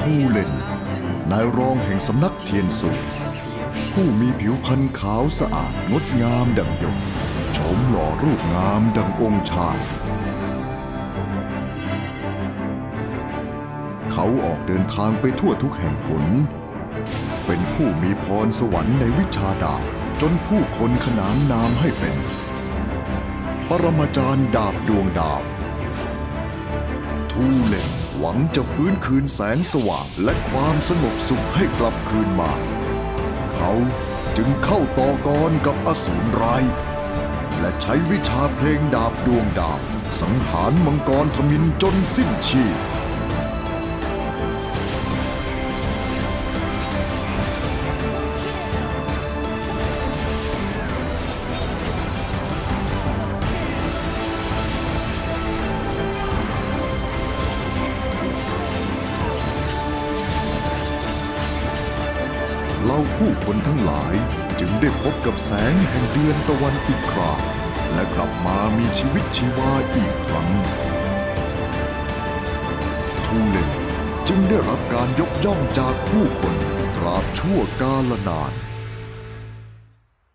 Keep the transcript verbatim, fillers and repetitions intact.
ทูเล่นนายรองแห่งสำนักเทียนซุยผู้มีผิวพรรณขาวสะอาดงดงามดังหยกโฉมหล่อรูปงามดังองค์ชายเขาออกเดินทางไปทั่วทุกแห่งหนเป็นผู้มีพรสวรรค์ในวิชาดาบจนผู้คนขนานนามให้เป็นปรมาจารย์ดาบดวงดาวทูเล่นหวังจะฟื้นคืนแสงสว่างและความสงบสุขให้กลับคืนมาเขาจึงเข้าต่อกรกับอสูรร้ายและใช้วิชาเพลงดาบดวงดาวสังหารมังกรทมิฬจนสิ้นชีพเราผู้คนทั้งหลายจึงได้พบกับแสงแห่งเดือนตะวันอีกคราและกลับมามีชีวิตชีวาอีกครั้งทูเล่นจึงได้รับการยกย่องจากผู้คนตราบชั่วกาลนาน